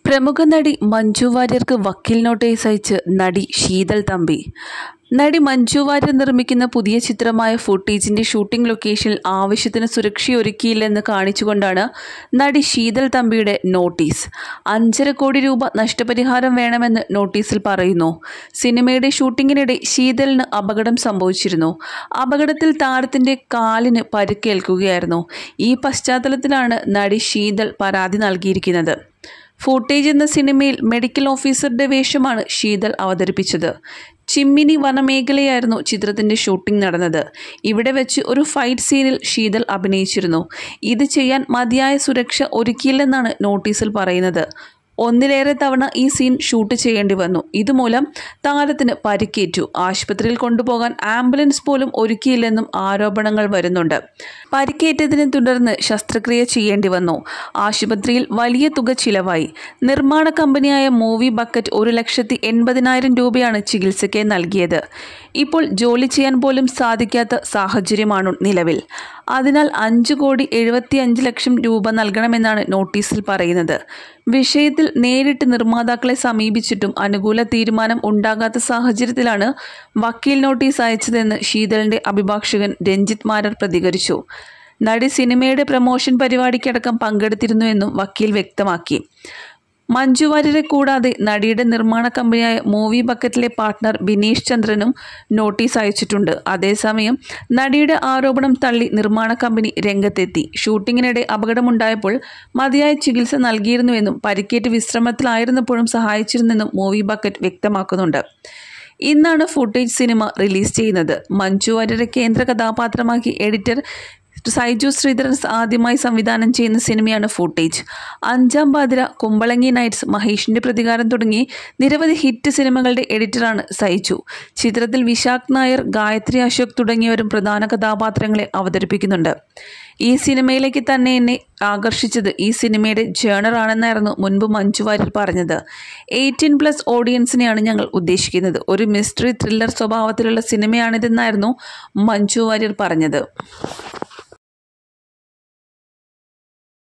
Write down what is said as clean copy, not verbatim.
പ്രമുഖ നടി മഞ്ജു വാര്യർക്ക് വക്കീൽ നോട്ടീസ് അയച്ച് നടി ശീതൾ തമ്പി. നടി മഞ്ജു വാര്യർ നിർമ്മിക്കുന്ന പുതിയ ചിത്രമായ ഫുട്ടേജിന്റെ ഷൂട്ടിംഗ് ലൊക്കേഷനിൽ ആവശ്യത്തിന് സുരക്ഷയൊരുക്കിയില്ലെന്ന് കാണിച്ചുകൊണ്ടാണ് നടി ശീതൾ തമ്പിയുടെ നോട്ടീസ്. 5.5 കോടി രൂപ നഷ്ടപരിഹാരം വേണമെന്ന് നോട്ടീസിൽ പറയുന്നു. സിനിമയുടെ ഷൂട്ടിങ്ങിനിടെ ശീതളിന് അപകടം സംഭവിച്ചിരുന്നു. അപകടത്തിൽ താരത്തിന്റെ കാലിന് പരിക്കേൽക്കുകയായിരുന്നു. ഈ പശ്ചാത്തലത്തിലാണ് നടി ശീതൾ പരാതി നൽകിയിരിക്കുന്നത്. ഫുട്ടേജ് എന്ന സിനിമയിൽ മെഡിക്കൽ ഓഫീസറുടെ വേഷമാണ് ശീതൾ അവതരിപ്പിച്ചത്. ചിമ്മിനി വനമേഖലയായിരുന്നു ചിത്രത്തിന്റെ ഷൂട്ടിംഗ് നടന്നത്. ഇവിടെ വെച്ച് ഒരു ഫൈറ്റ് സീനിൽ ശീതൾ അഭിനയിച്ചിരുന്നു. ഇത് ചെയ്യാൻ മതിയായ സുരക്ഷ ഒരുക്കിയില്ലെന്നാണ് നോട്ടീസിൽ പറയുന്നത്. 1ലേറെ തവണ ഈ സീൻ ഷൂട്ട് ചെയ്യേണ്ടി വന്നു. ഇതുമൂലം താരത്തിന് പരിക്കേറ്റു. ആശുപത്രിയിൽ കൊണ്ടുപോകാൻ ആംബുലൻസ് പോലും ഒരുക്കിയില്ലെന്നും ആരോപണങ്ങൾ വരുന്നുണ്ട്. പരിക്കേറ്റതിനെ തുടർന്ന് ശസ്ത്രക്രിയ ചെയ്യേണ്ടി വന്നു. ആശുപത്രിയിൽ വലിയ തുക ചിലവായി. നിർമ്മാണ കമ്പനിയായ മൂവി ബക്കറ്റ് 1,80,000 രൂപയാണ് ചികിത്സയ്ക്ക് നൽകിയത്. ഇപ്പോൾ ജോലി ചെയ്യാൻ പോലും സാധിക്കാത്ത സാഹചര്യമാണ് നിലവിൽ. അതിനാൽ 5,75,00,000 രൂപ നൽകണമെന്നാണ് നോട്ടീസിൽ പറയുന്നത്. വിഷയത്തിൽ നേരിട്ട് നിർമ്മാതാക്കളെ സമീപിച്ചിട്ടും അനുകൂല തീരുമാനം ഉണ്ടാകാത്ത സാഹചര്യത്തിലാണ് വക്കീൽ നോട്ടീസ് അയച്ചതെന്ന് ശീതളിന്റെ അഭിഭാഷകൻ രഞ്ജിത്ത് മാരർ പ്രതികരിച്ചു. നടി സിനിമയുടെ പ്രമോഷൻ പരിപാടിക്കടക്കം പങ്കെടുത്തിരുന്നുവെന്നും വക്കീൽ വ്യക്തമാക്കി. മഞ്ജു വാര്യരെ കൂടാതെ നടിയുടെ നിർമ്മാണ കമ്പനിയായ മൂവി ബക്കറ്റിലെ പാർട്ട്ണർ ബിനീഷ് ചന്ദ്രനും നോട്ടീസ് അയച്ചിട്ടുണ്ട്. അതേസമയം നടിയുടെ ആരോപണം തള്ളി നിർമ്മാണ കമ്പനി രംഗത്തെത്തി. ഷൂട്ടിങ്ങിനിടെ അപകടമുണ്ടായപ്പോൾ മതിയായ ചികിത്സ നൽകിയിരുന്നുവെന്നും പരിക്കേറ്റ് വിശ്രമത്തിലായിരുന്നപ്പോഴും സഹായിച്ചിരുന്നെന്നും മൂവി ബക്കറ്റ് വ്യക്തമാക്കുന്നുണ്ട്. ഇന്നാണ് ഫുട്ടേജ് സിനിമ റിലീസ് ചെയ്യുന്നത്. മഞ്ജു വാര്യരെ കേന്ദ്ര കഥാപാത്രമാക്കി എഡിറ്റർ സൈജു ശ്രീധരൻ ആദ്യമായി സംവിധാനം ചെയ്യുന്ന സിനിമയാണ് ഫുട്ടേജ്. 5ാം പാതിര, കുമ്പളങ്ങി നൈറ്റ്സ്, മഹേഷിന്റെ പ്രതികാരം തുടങ്ങി നിരവധി ഹിറ്റ് സിനിമകളുടെ എഡിറ്ററാണ് സൈജു. ചിത്രത്തിൽ വിശാഖ് നായർ, ഗായത്രി അശോക് തുടങ്ങിയവരും പ്രധാന കഥാപാത്രങ്ങളെ അവതരിപ്പിക്കുന്നുണ്ട്. ഈ സിനിമയിലേക്ക് തന്നെ എന്നെ ആകർഷിച്ചത് ഈ സിനിമയുടെ ജേണർ ആണെന്നായിരുന്നു മുൻപ് മഞ്ജു വാര്യർ പറഞ്ഞത്. 18+ ഓഡിയൻസിനെയാണ് ഞങ്ങൾ ഉദ്ദേശിക്കുന്നത്. ഒരു മിസ്റ്ററി ത്രില്ലർ സ്വഭാവത്തിലുള്ള സിനിമയാണിതെന്നായിരുന്നു മഞ്ജു വാര്യർ പറഞ്ഞത്.